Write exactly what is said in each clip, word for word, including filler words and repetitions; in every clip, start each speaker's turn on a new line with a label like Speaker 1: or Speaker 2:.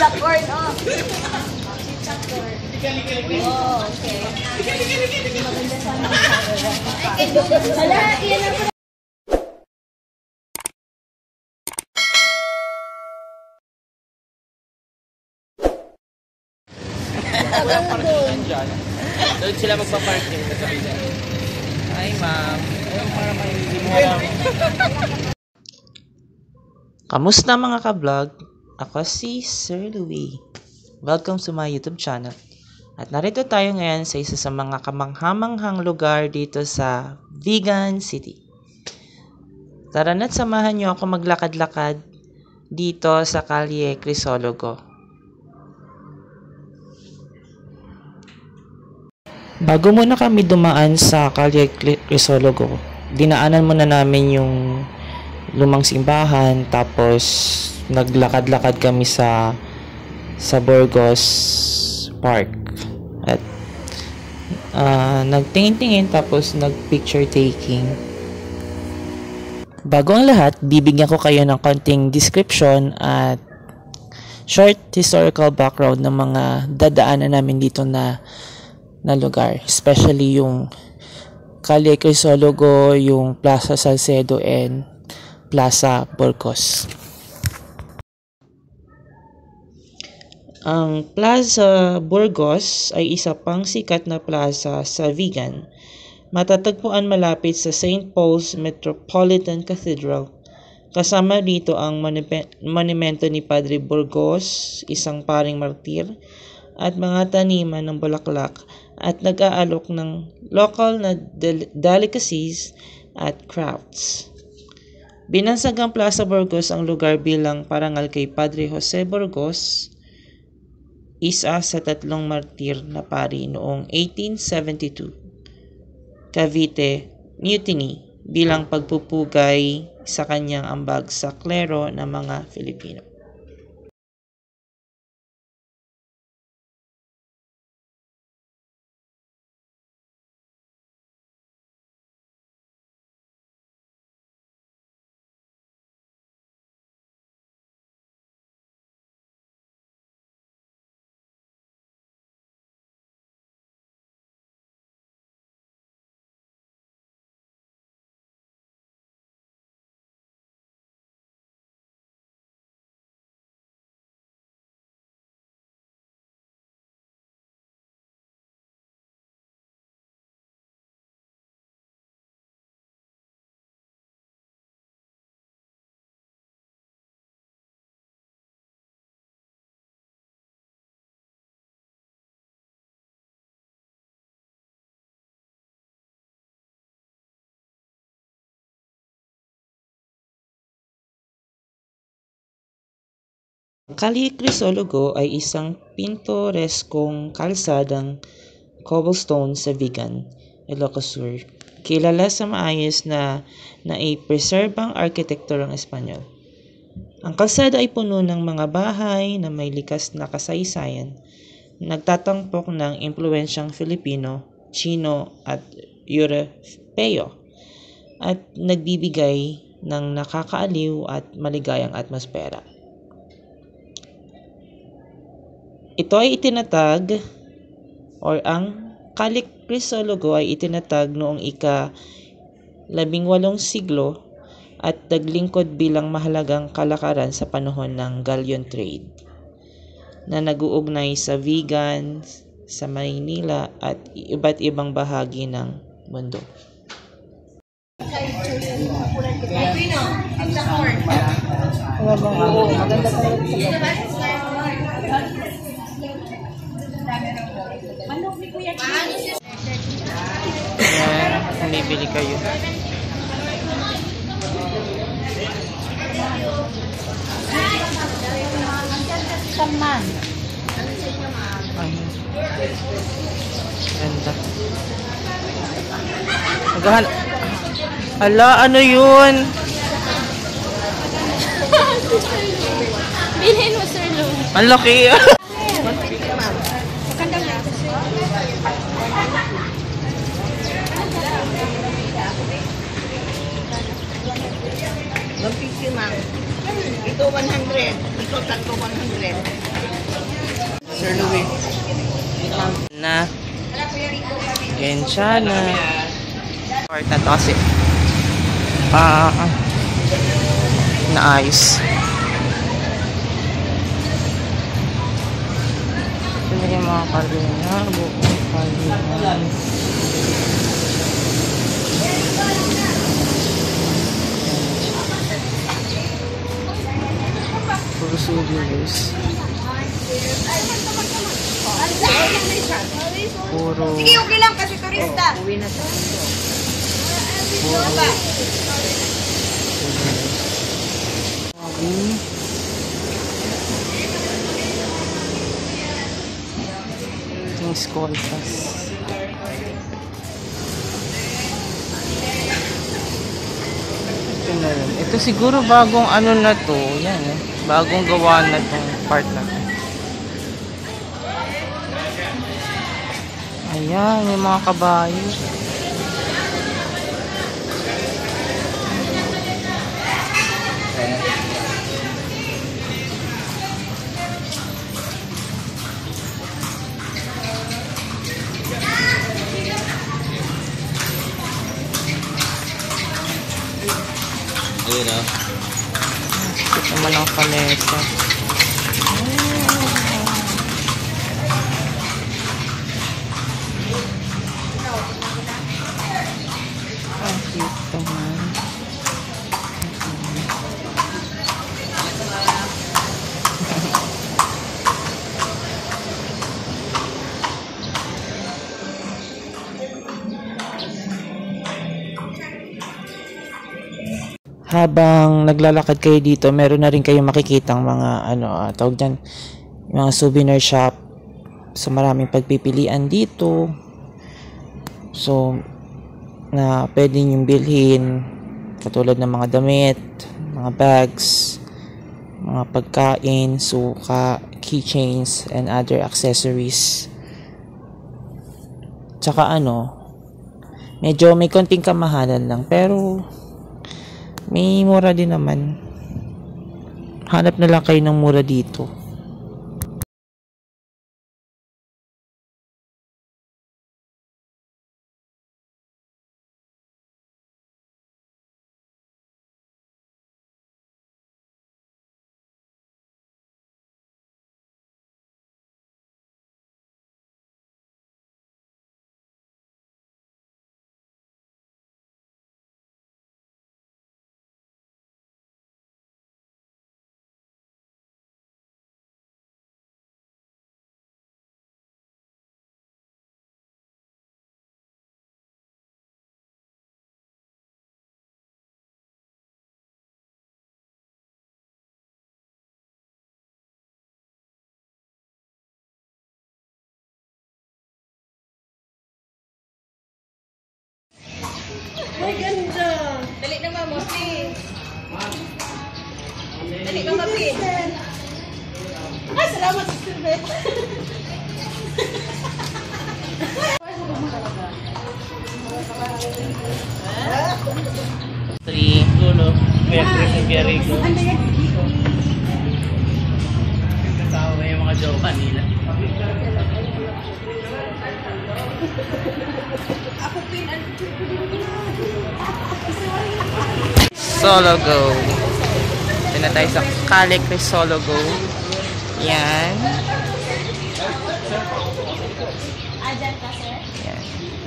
Speaker 1: Chapcorn, oh. Chapcorn. Oh, okay. Maganda sana ang camera. Hala, iyan ako.
Speaker 2: Walang parking dyan. Doon sila magpa-parking sa kabila. Hi, ma'am. Ayun, para may hindi mo alam. Kamusta mga ka-vlog? Ako si Sir Louie. Welcome to my YouTube channel. At narito tayo ngayon sa isa sa mga kamanghamanghang lugar dito sa Vigan City. Tara na't samahan niyo ako maglakad-lakad dito sa Calle Crisologo. Bago muna kami dumaan sa Calle Crisologo, dinaanan muna namin yung lumang simbahan, tapos naglakad-lakad kami sa sa Burgos Park at uh, nagtingin-tingin, tapos nag-picture taking. Bago ang lahat, bibigyan ko kayo ng konting description at short historical background ng mga dadaanan namin dito na na lugar, especially yung Calle Crisologo, yung Plaza Salcedo and Plaza Burgos. Ang Plaza Burgos ay isa pang sikat na plaza sa Vigan. Matatagpuan malapit sa Saint Paul's Metropolitan Cathedral. Kasama dito ang monumento ni Padre Burgos, isang paring martir, at mga taniman ng bulaklak, at nag-aalok ng local na del- delicacies at crafts. Binansag ang Plaza Burgos ang lugar bilang parangal kay Padre Jose Burgos, isa sa tatlong martir na pari noong eighteen seventy-two. Cavite Mutiny bilang pagpupugay sa kanyang ambag sa klero ng mga Filipino. Calle Crisologo ay isang pintoreskong kalsadang cobblestone sa Vigan, Ilocos Sur, kilala sa maayos na nai-preserbang arkitekturang Espanyol. Ang kalsada ay puno ng mga bahay na may likas na kasaysayan, nagtatampok ng impluwensyang Filipino, Chino at Europeo, at nagbibigay ng nakakaaliw at maligayang atmosfera. Ito ay itinatag, or ang Calle Crisologo ay itinatag noong ika-labing walong siglo at naglingkod bilang mahalagang kalakaran sa panahon ng galleon trade na nag-uugnay sa Vigan, sa Maynila at iba't ibang bahagi ng mundo. Ayan, kung bibili kayo.
Speaker 1: Saman.
Speaker 2: Ganda. Maghahan. Ala, ano yun?
Speaker 1: Bilhin mo, Sir Lou.
Speaker 2: Ang laki.
Speaker 3: Ito one hundred. Ito tatlo one hundred. Sir Louie.
Speaker 2: Na. Gensya na. Part na to kasi. Ah, uh, naayos. Ito yung mga kalina. Buong kalina. Puro souvenirs. Puro.
Speaker 1: Sige, okay lang kasi turista. Uwi na tayo.
Speaker 2: Puro. Yung skoltas. Ito na rin. Ito siguro bagong ano na to. Yan eh. Bagong gawa na tong part na to. Ayan, may mga kabayo.
Speaker 3: Ayun o.
Speaker 2: Ito naman ang kalesa. Ang cute naman. Habang naglalakad kayo dito, meron na rin kayong makikitang mga ano, uh, tawag dyan, mga souvenir shop. So maraming pagpipilian dito. So na pwede nyo bilhin katulad ng mga damit, mga bags, mga pagkain, suka, keychains, and other accessories. Tsaka ano, medyo may konting kamahalan lang, pero may mura din naman. Hanap na lang kayo ng mura dito.
Speaker 1: Ay, ganda. Dali na ba, Mosi? Dali ka, Mapi. Ay, salamat, Sister Beth.
Speaker 2: Three.
Speaker 3: Tulo. May actress ng Biarico. Kasama yung mga jowa nila.
Speaker 2: Solo Go. Ito na tayo sa Calic Solo Go. Yan. Yan.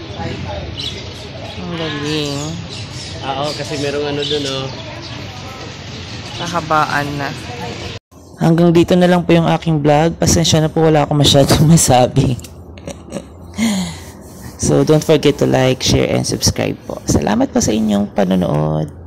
Speaker 2: Ang galing.
Speaker 3: Oo, kasi merong ano dun oh.
Speaker 2: Kahabaan na. Hanggang dito na lang po yung aking vlog. Pasensya na po, wala ako masyadong masabi. So don't forget to like, share, and subscribe po. Salamat po sa inyong panonood.